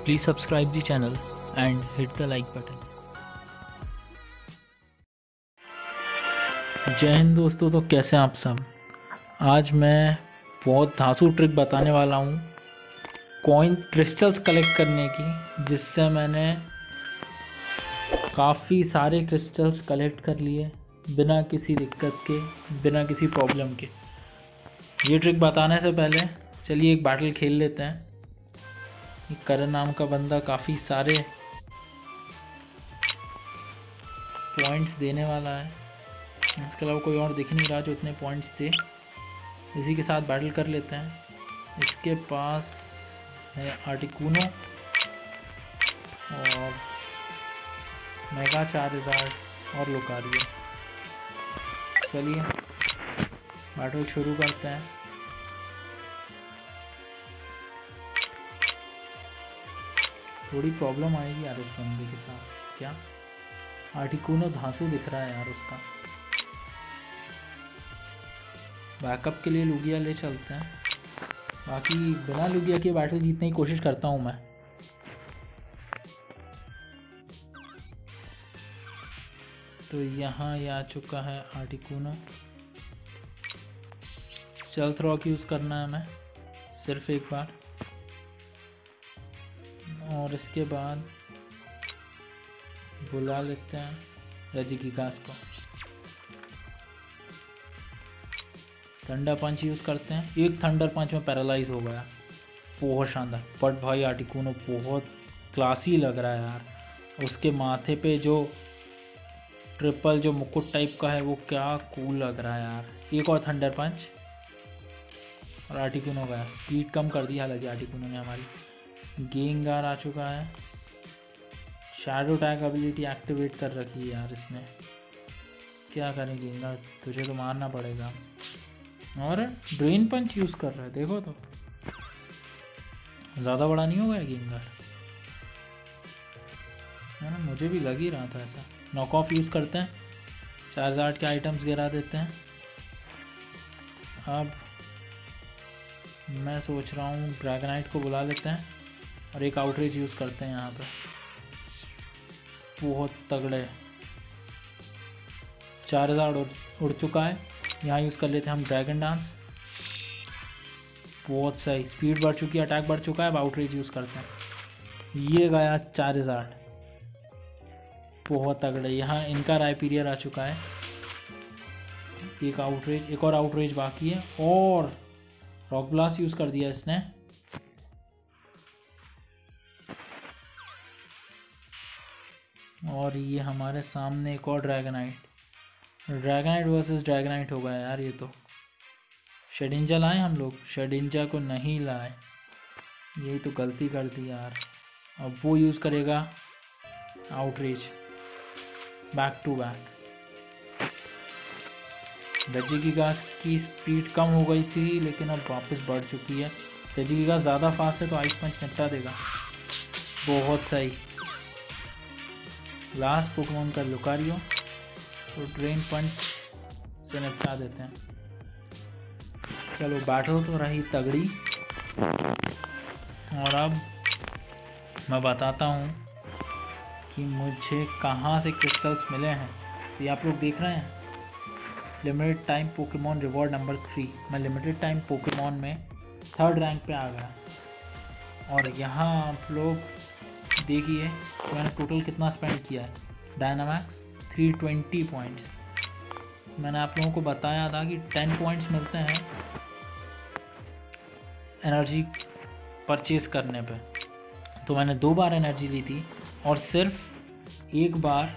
Please subscribe the channel and hit the like button. जय हिंद दोस्तों। तो कैसे हैं आप सब। आज मैं बहुत धांसू ट्रिक बताने वाला हूँ कॉइन क्रिस्टल्स कलेक्ट करने की, जिससे मैंने काफ़ी सारे क्रिस्टल्स कलेक्ट कर लिए बिना किसी दिक्कत के, बिना किसी प्रॉब्लम के। ये ट्रिक बताने से पहले चलिए एक बैटल खेल लेते हैं। करण नाम का बंदा काफ़ी सारे पॉइंट्स देने वाला है, इसके अलावा कोई और दिख नहीं रहा जो इतने पॉइंट्स थे। इसी के साथ बैटल कर लेते हैं। इसके पास है आर्टिकुनो और मेगा चार्जर और लुकारियो। चलिए बैटल शुरू करते हैं। थोड़ी प्रॉब्लम आएगी यार इस बंदे के साथ। क्या आर्टिकुनो धांसू दिख रहा है यार उसका। बैकअप के लिए लुगिया ले चलते हैं, बाकी बिना लुगिया के बैटल जीतने की कोशिश करता हूँ मैं। तो यहाँ ये आ चुका है आर्टिकुनो। स्टेल्थ रॉक यूज़ करना है हमें सिर्फ एक बार, और इसके बाद बुला लेते हैं रेजिगिगास को। थंडर पंच यूज़ करते हैं। एक थंडर पंच में पैरालाइज हो गया, बहुत शानदार। बट भाई आर्टिकुनो बहुत क्लासी लग रहा है यार। उसके माथे पे जो ट्रिपल जो मुकुट टाइप का है वो क्या कूल लग रहा है यार। एक और थंडर पंच और आर्टिकुनो गया। स्पीड कम कर दी हालांकि आर्टिकुनो ने हमारी। गेंगार आ चुका है। शैडो टैग एबिलिटी एक्टिवेट कर रखी है यार इसने। क्या करें गेंगार, तुझे तो मारना पड़ेगा। और ड्रेन पंच यूज़ कर रहा है, देखो तो ज़्यादा बड़ा नहीं होगा गेंगार, है ना। मुझे भी लग ही रहा था ऐसा। नॉक ऑफ यूज़ करते हैं, चार्जार्ड के आइटम्स गिरा देते हैं। अब मैं सोच रहा हूँ ड्रैगनाइट को बुला लेते हैं और एक आउटरीच यूज़ करते हैं यहाँ पे। बहुत तगड़े 4000 उड़ चुका है। यहाँ यूज़ कर लेते हैं हम ड्रैगन डांस। बहुत सही, स्पीड बढ़ चुकी है, अटैक बढ़ चुका है। अब आउटरीच यूज़ करते हैं। ये गया 4000, बहुत तगड़े। यहाँ इनका राइपीरियर आ चुका है। एक आउटरीच, एक और आउटरीच बाकी है, और रॉक ब्लास्ट यूज़ कर दिया इसने। और ये हमारे सामने एक और ड्रैगनाइट वर्सेस ड्रैगनाइट हो गया यार। ये तो शेडिंजा लाए हम लोग, शेडिंजा को नहीं लाए, यही तो गलती कर दी यार। अब वो यूज़ करेगा outrage back to back. Regigigas की स्पीड कम हो गई थी लेकिन अब वापस बढ़ चुकी है। रेजिगिगास ज़्यादा फास्ट है तो आइस पंच निपटा देगा। बहुत सही। लास्ट पोकेमॉन का लुकारियो, तो ड्रेन पंच से निपटा देते हैं। चलो बैटल तो रही तगड़ी। और अब मैं बताता हूँ कि मुझे कहाँ से क्रिस्टल्स मिले हैं। तो ये आप लोग देख रहे हैं, limited time Pokemon reward number 3। मैं लिमिटेड टाइम पोकेमॉन में 3rd रैंक पे आ गया। और यहाँ आप लोग देखिए मैंने टोटल कितना स्पेंड किया है। Dynamax 320 points. मैंने आप लोगों को बताया था कि 10 पॉइंट्स मिलते हैं एनर्जी परचेज़ करने पे, तो मैंने 2 बार एनर्जी ली थी और सिर्फ एक बार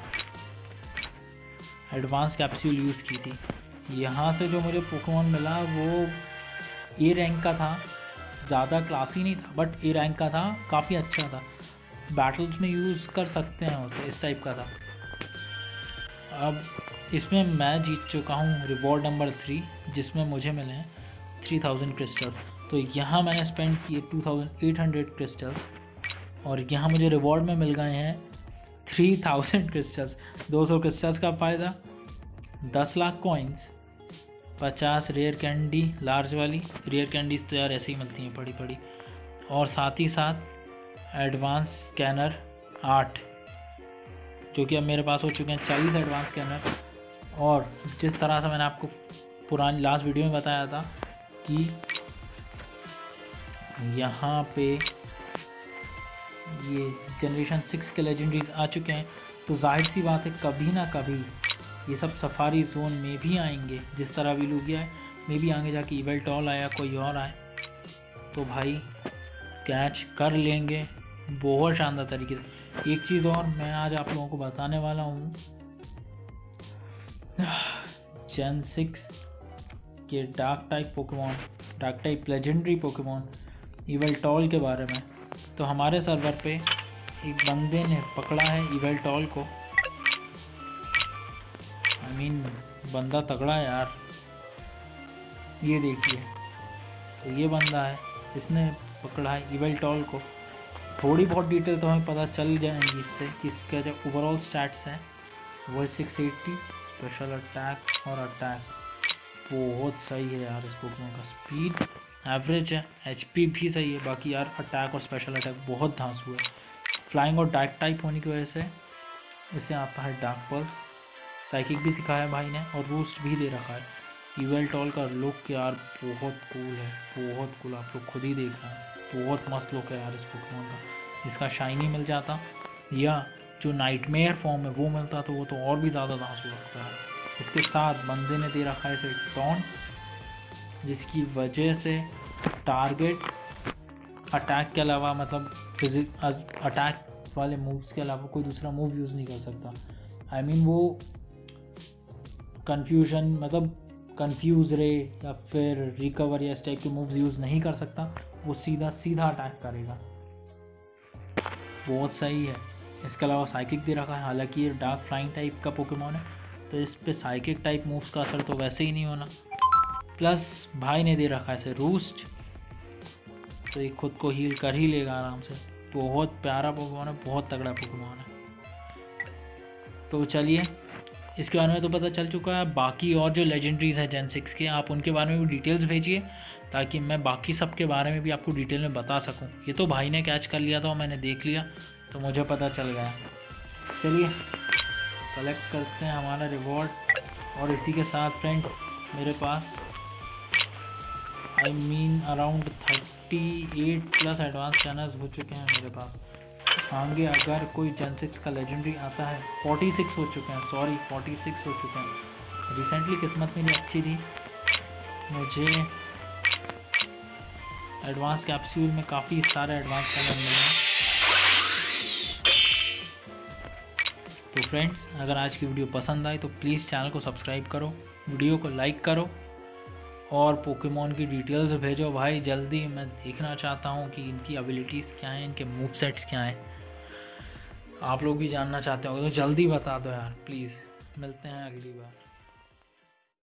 एडवांस कैप्सूल यूज़ की थी। यहाँ से जो मुझे पोकेमॉन मिला वो ए रैंक का था, ज़्यादा क्लासी नहीं था बट ए रैंक का था, काफ़ी अच्छा था। बैटल्स में यूज़ कर सकते हैं उसे, इस टाइप का था। अब इसमें मैं जीत चुका हूँ रिवॉर्ड नंबर 3, जिसमें मुझे मिले हैं 3000 क्रिस्टल्स। तो यहाँ मैंने स्पेंड किए 2800 क्रिस्टल्स, और यहाँ मुझे रिवॉर्ड में मिल गए हैं 3000 क्रिस्टल्स। 200 क्रिस्टल्स का फ़ायदा, 10 lakh coins, 50 rare candy large वाली। रेयर कैंडीज तो यार ऐसे ही मिलती हैं पड़ी पड़ी। और साथ ही साथ एडवांस स्कैनर 8, जो कि अब मेरे पास हो चुके हैं 40 एडवांस स्कैनर। और जिस तरह से मैंने आपको पुरानी लास्ट वीडियो में बताया था कि यहाँ पे ये जनरेशन 6 के लेजेंडरीज आ चुके हैं, तो जाहिर सी बात है कभी ना कभी ये सब सफारी जोन में भी आएंगे। जिस तरह भी लुगिया है में भी आगे जाके इवेल्टॉल आया, कोई और आए तो भाई कैच कर लेंगे बहुत शानदार तरीके से। एक चीज़ और मैं आज आप लोगों को बताने वाला हूँ जेन 6 के dark type Pokemon, dark type legendary Pokemon Yveltal के बारे में। तो हमारे सर्वर पे एक बंदे ने पकड़ा है इवेल्टॉल को। बंदा तगड़ा है यार, ये देखिए। तो ये बंदा है, इसने पकड़ा है इवेल्टॉल को। थोड़ी बहुत डिटेल तो हमें पता चल जाएंगी इससे कि इसका जो ओवरऑल स्टैट्स हैं वो 680, स्पेशल अटैक और अटैक बहुत सही है यार। इस पोकेमॉन का स्पीड एवरेज है, एचपी भी सही है। बाकी यार अटैक और स्पेशल अटैक बहुत धांसू है। फ्लाइंग और डार्क टाइप होने की वजह से इसे आता है डार्क पल्स, साइकिक भी सिखाया है भाई ने और रूस्ट भी दे रखा है। इवेल्टॉल का लुक यार बहुत कूल है, बहुत कूल। आप लोग खुद ही देख रहे हैं, बहुत मस्त लुक है यार इस पोकेमॉन का। इसका शाइनी मिल जाता या जो नाइटमेयर फॉर्म है वो मिलता तो वो तो और भी ज़्यादा धांसू लगता है। इसके साथ बंदे ने दे रखा है इसे टॉन्ट, जिसकी वजह से टारगेट अटैक के अलावा अटैक वाले मूव्स के अलावा कोई दूसरा मूव यूज़ नहीं कर सकता। वो कंफ्यूज रे या फिर रिकवर या इस टाइप के मूव्स यूज़ नहीं कर सकता, वो सीधा अटैक करेगा। बहुत सही है। इसके अलावा साइकिक दे रखा है, हालांकि ये डार्क फ्लाइंग टाइप का पोकेमॉन है तो इस पे साइकिक टाइप मूव्स का असर तो वैसे ही नहीं होना। प्लस भाई ने दे रखा है इसे रूस्ट, तो ये खुद को हील कर ही लेगा आराम से। बहुत प्यारा पोकेमॉन है, बहुत तगड़ा पोकेमॉन है। तो चलिए, इसके बारे में तो पता चल चुका है। बाकी और जो लेजेंडरीज हैं जेन 6 के, आप उनके बारे में भी डिटेल्स भेजिए ताकि मैं बाकी सब के बारे में भी आपको डिटेल में बता सकूं। ये तो भाई ने कैच कर लिया था और मैंने देख लिया तो मुझे पता चल गया। चलिए कलेक्ट करते हैं हमारा रिवॉर्ड। और इसी के साथ फ्रेंड्स मेरे पास अराउंड 38 प्लस एडवांस चैनल्स हो चुके हैं मेरे पास। आगे अगर कोई जेन 6 का लेजेंडरी आता है, 46 हो चुके हैं, 46 हो चुके हैं। रिसेंटली किस्मत मेरी अच्छी थी, मुझे एडवांस कैप्सूल में काफ़ी सारे एडवांस चैनल मिले हैं। तो फ्रेंड्स अगर आज की वीडियो पसंद आई तो प्लीज़ चैनल को सब्सक्राइब करो, वीडियो को लाइक करो और पोकेमॉन की डिटेल्स भेजो भाई जल्दी। मैं देखना चाहता हूँ कि इनकी एबिलिटीज़ क्या हैं, इनके मूव सेट्स क्या हैं। आप लोग भी जानना चाहते हो तो जल्दी बता दो यार प्लीज़। मिलते हैं अगली बार।